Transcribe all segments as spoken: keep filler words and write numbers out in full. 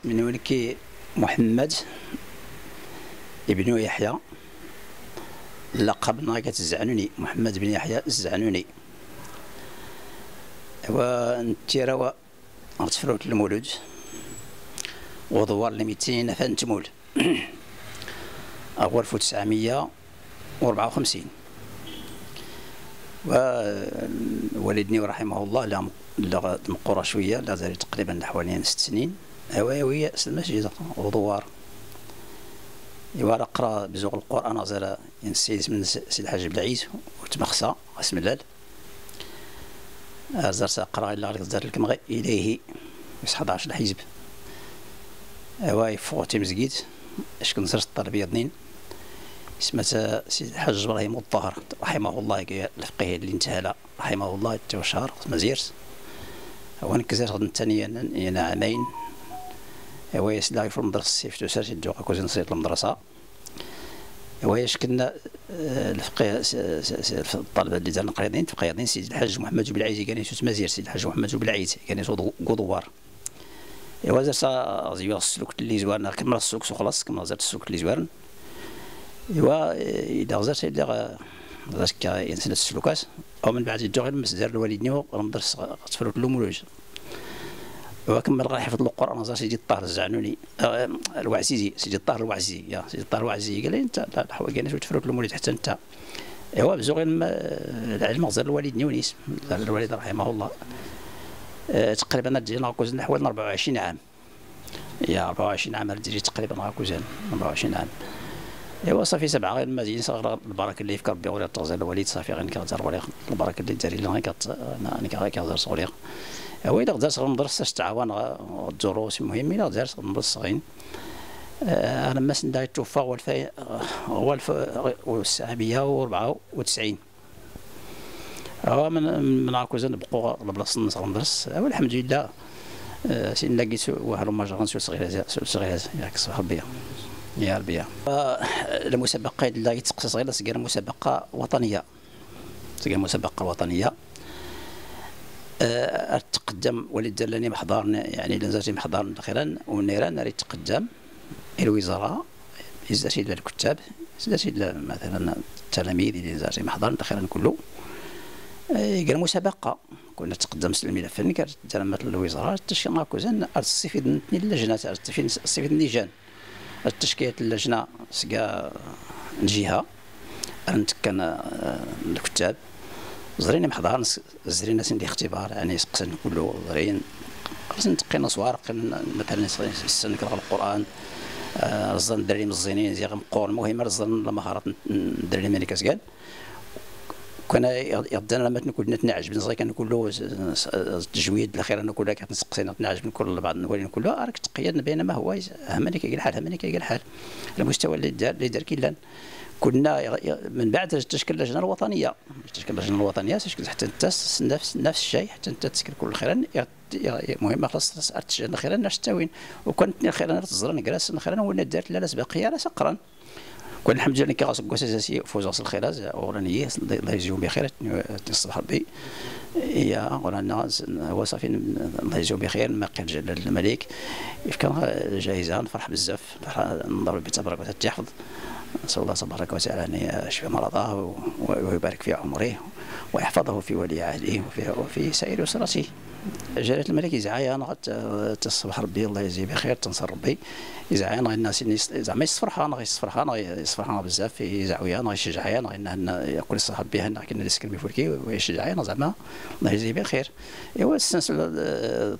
من ولكي محمد ابن يحيى لقب ناقة الزعنوني، محمد بن يحيى الزعنوني. ونتيرا غتفروت المولود ودوار لميتين فانتمول أول ألف وتسعمية وأربعة وخمسين. ووالدني رحمه الله لا مقورة شوية، لا زال تقريبا حوالي ست سنين. هواوية المسجد ودوار إوا قرا بزوغ القرآن زال السيد من سيد الحاج بلعيد وتمخصى اسم الله زرت قرا إلا غير زار لكم إليه يس حداش الحزب. هوا يفوق تمزكيد اش كنزرت التربية اثنين سمات سيد الحاج ابراهيم الطاهر رحمه الله، الفقيه اللي انتهى رحمه الله التوشهر مزيرت. هو نكزرت غد الثانية أنا عامين. هو يسلا في المدرسة الصيف توسر شدو كوزي نصير المدرسة. هو ياش كنا الفقيه الطلبة اللي زال قريضين تقريضين سيد الحاج محمد بلعيد كان يسوس مزير، سيد الحاج محمد بلعيد كان يسوس قدوار. هو زرت زيوا السلوك اللي زوارنا كمل السوق وخلاص كمل زرت السلوك اللي زوارن. هو إذا زرت إلا زرت كينسل السلوكات أو من بعد يجوا غير المسدر الوالدني والمدرسة تفرق لهم وكمل غير حفظ القرآن زار سيدي الطاهر الزعنوني الوعزيزي، سيدي الطاهر الوعزيزي يا سيدي الطاهر الوعزيزي قال لي انت لا الحوايج كاين تفرق المولد حتى انت. ايوا بزوغ العلم زار الوالد نيونيس زار الوالد رحمه الله اه تقريبا دينا كوزن حوالي أربعة وعشرين عام. يا أربعة وعشرين عام تجي تقريبا كوزن أربعة وعشرين عام. ايوا صافي سبعه غير المدينه صغيره البركه اللي في ربي ولا تغزل الوالد صافي غير كتهضر عليه البركه اللي داري لنا انا كنهضر صغير. هو إلا غدرت المدرسة تعاون الدروس مهمين، إلا غدرت المدرسة صغيرين. أنا مثلا دا توفى هو الف هو ألف وتسعمية وأربعة وتسعين. هو من من هاكوزا نبقوا البلاصة نصغر المدرسة. والحمد لله سين لقيت واحد المجرى سول صغير سول صغير ياك صباح ربي يا ربي. المسابقة اللي يتقصى صغيرة صغيرة مسابقة وطنية، صغيرة مسابقة وطنية. أه تقدم ولد لاني محضر يعني لازم محضر اخيرا ونيران راه تقدم الوزاره يزاشي الكتاب يزاشي مثلا التلاميذ اللي لازم محضر اخيرا كله. أه قال مسابقه كنا تقدم الملف فني كانت مثل الوزاره تشكيل كوزان استفيد اللجنه استفيد اللجان التشكيل اللجنه سكا الجهه نتكن الكتاب زرينا محضر زرينا سن الاختبار يعني سقسن كله زرين خصنا نتقينا صوارق مثلا السن كنقرا القران الظن الدراري مزينين زي غمقور المهم الظن المهارات الدراري ملي كتقال كان يردنا لما كنا نعجب صغير كان كله التجويد الاخير انا كلها كتنسقسينا نعجب كل بعض النوالين كلها راك تقيدنا بين ما هو همني كيقال الحال همني كيقال الحال المستوى اللي دار اللي دار كيلان. كنا من بعد تشكل اللجنه الوطنيه تشكل اللجنه الوطنيه حتى نفس نفس الشيء حتى انت تسكر كل خيرا المهم خلاص ارتجال خيرا ناش تاوين وكنت خيرا تزرن كراس خيرا ولا دارت لا لاس باقيه لا سقرا كل الحمد لله كاس كوس اساسي فوز راس الخراز اورانيه الله يجزيهم بخير تصبح ربي يا ورانا هو صافي الله يجزيهم بخير ما قال جلال الملك كان جائزه نفرح بزاف نضرب بتبارك وتعالى تحفظ. نسأل الله تبارك وتعالى أن يشفي مرضاه ويبارك في عمره ويحفظه في ولي عهده وفي, وفي سائر أسرته. جلالة الملك يزعايا أنا تصبح ربي الله يجزيه بخير تنصر ربي يزعايا أنا الناس زعما يصفرها أنا يصفرها أنا يصفرها بزاف يزعويا أنا يشجعيا أنا يقول الصحاب بها أنا كنا نسكن بفولكي ويشجعيا أنا زعما الله يجزيه بخير. إيوا السنة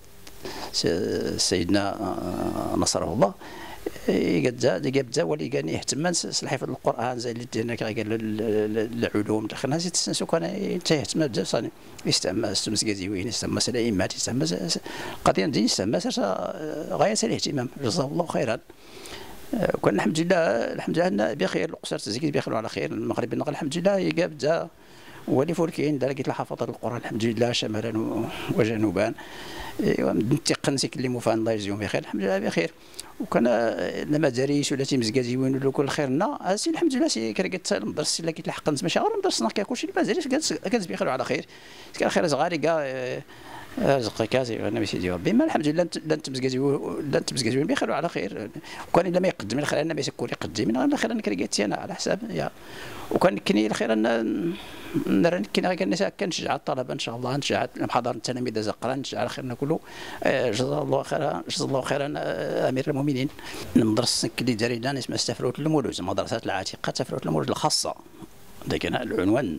سيدنا نصره الله يقدر يقدر ولي كان يهتم حفظ القران زي اللي هناك قال العلوم داخل الناس يتسنسوا كان يهتم بزاف صاني يستعمل استمس كازيوين يستعمل الائمات يستعمل قضيه دين يستعمل غايه الاهتمام جزاه الله خيرا. وكان الحمد لله الحمد لله بخير القصر تزكيت بخير وعلى خير المغرب الحمد لله يقابل ولي فولكين لقيت حفظ القران الحمد لله شمالا وجنوبا نتقن سيكلموا فان الله يجزيهم بخير الحمد لله بخير. وكان المدارس ولا تيمزكازيوين ولا كل خيرنا سي الحمد لله سي كرقت المدرسه اللي كيتلحق نتمشى غير مدرسنا كاع كلشي اللي مازال كنز بخير وعلى خير كان خير صغاري كاع رزق كاسي وانا بسيدي ربي ما الحمد لله لا تمزكزيو لا تمزكزيو بخير وعلى خير. وكان الا ما يقدم الخير انا ما يسكر يقدم من الخير انا كريتي انا على حساب يا. وكان كني الخير انا نرى كنا كان كنشجع الطلبه ان شاء الله، نشجع المحاضر التلاميذ زقرا، نشجع على خيرنا كله. جزا الله خيرا جزا الله خيرا امير المؤمنين. المدرسه اللي داري لنا اسمها استفروت المولوز، مدرسه العتيقه تفروت المولوز الخاصه، ذاك العنوان.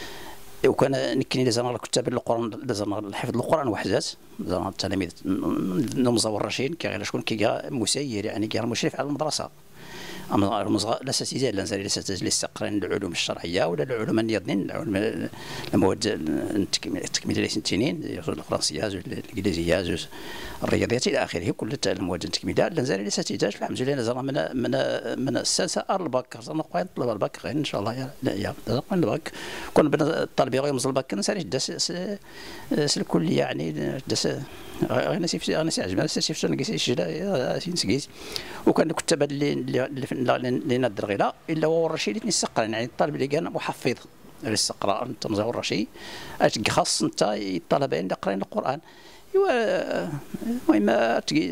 وكان نكني لازم الكتاب القران لازم حفظ القران وحدات، لازم التلاميذ نمزور الرشيد كي شكون كي مسير يعني كي المشرف على المدرسه. أما الأساتذة لا نزال الأساتذة اللي استقرين العلوم الشرعية ولا العلوم النظامية، العلوم المواد التكميلية التنين، الفرنسية، الإنجليزية، الرياضيات إلى آخره، كل المواد التكميلية لا نزال الأساتذة الحمد لله نزال من من من السادسة إلى الباك، زعما نبقى نطلب الباك غير إن شاء الله يا لا يا نبقى الباك. كون بنا الطالب يغير يمز الباك نسالي داس الكلية يعني داس أنا سيف أنا سيعجبني أنا سيف أنا قيس شجرة سينسقيس. وكان الكتاب اللي اللي نادر غيلا إلا هو الرشيد اللي يسقر يعني الطالب اللي كان محفظ اللي يسقر أنت مزاول الرشيد أش خاص أنت الطلبة اللي قارين القرآن. إيوا المهم تجي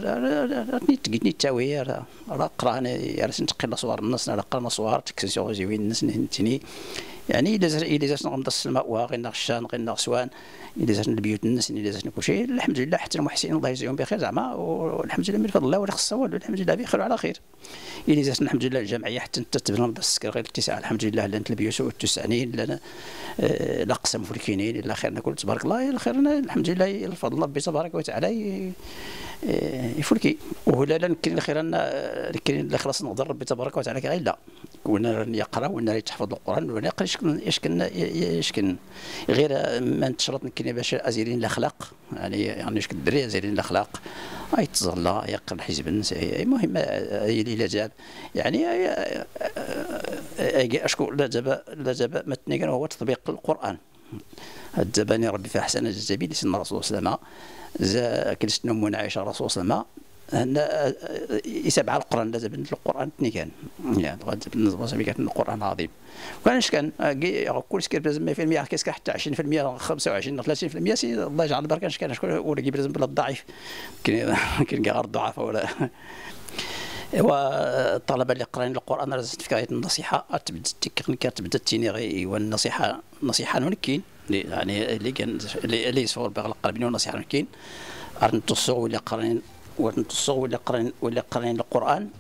تجي نتاوي راه قرانا يعني نتقي صور الناس راه قرانا صور تكسيو زوين الناس نتني يعني إذا إذا زاد نغمض السماء وغير نغشان غير نغسوان إذا زاد البيوت الناس إذا زاد كل شيء الحمد لله. حتى المحسنين الله يجزيهم بخير زعما والحمد لله من فضل الله ولا خص والو الحمد لله بخير وعلى خير. إذا زاد الحمد لله الجمعية حتى تبنى السكر غير التسعة الحمد لله لان البيوت والتسعين لنا الأقسام فلكينين إلى خيرنا كل تبارك الله إلى خيرنا الحمد لله الفضل ربي تبارك وتعالى يفلكي. ولا يمكن الخير أن يمكن الإخلاص نقدر ربي تبارك وتعالى غير لا ونا يقرا ونا يتحفظ القرآن ونا يقرا يشكن يشكن يشكن غير ما نتشرط يمكن باش أزيرين الأخلاق يعني يعني يشكن الدري أزيرين الأخلاق يتظلى يقرا الحزب النسائي المهم هي اللي جاب يعني أشكو لا جاب لا جاب متنيقا وهو تطبيق القرآن. الزباني ربي في أحسن الجزابين سيدنا الرسول صلى الله عليه وسلم زا كلست نمون عائشة الرسول صلى الله عليه وسلم هنا يسبع القرآن لازم بنت القرآن تني كان يعني بالنسبة لي كان القرآن عظيم. وكانش كان كل سكير لازم مية في المية كيس حتى عشرين في المية خمسة وعشرين ثلاثين في المية سي الله يجعل البركة كان شكون ولا جيب لازم بلا الضعيف كاين كاين كاع الضعفاء ولا. والطلبة اللي قراين القرآن راه تفكاية النصيحة تبدا التكنيكات تبدا التينيغي والنصيحة نصيحة نكين يعني اللي كان اللي يصور بغل قلبنا والنصيحة نكين أرنتصو ولا قراين ونتصو ولا قراين ولا قراين القرآن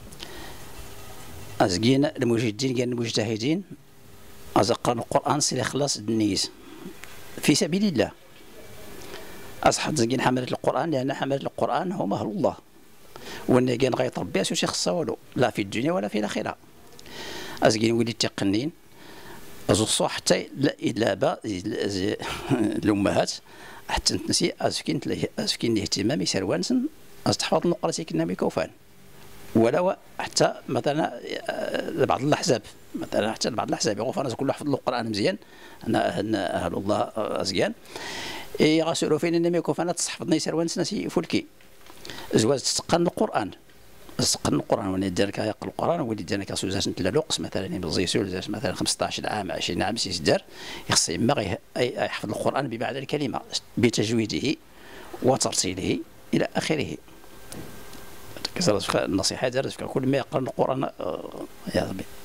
أزكين المجدين كان المجتهدين أزقران القرآن سي الإخلاص النيز في سبيل الله. أصحاب زكين حملة القرآن لأن حملة القرآن هم أهل الله وأن كان غاية ربي أسوشي خصها والو لا في الدنيا ولا في الآخرة. أزكين ولي تقنين أزوصو حتى لا إدلابا الأمهات حتى تنسي أزكين أزكين الاهتمام يسروانسن أستحفظ النقرة كنا بكوفان ولا حتى مثلا بعض الأحزاب مثلا حتى بعض الأحزاب يقول أنا كل حفظ القرآن مزيان أنا أهل الله أزيان يغسلوا فين إنما يكوفان تستحفظني يسروانسن سي فلكي زواج تتقن القرآن تتقن القرآن ولا يديرك يقرأ القرآن ولا يديرك سوزاش نتلا لوقس مثلا بالزيسول مثلا خمسطاش عام عشرين عام سيدار يخص يما يحفظ القرآن بمعنى الكلمة بتجويده وترتيله إلى آخره. النصيحة دارت كل ما يقرأ القرآن يا ربي.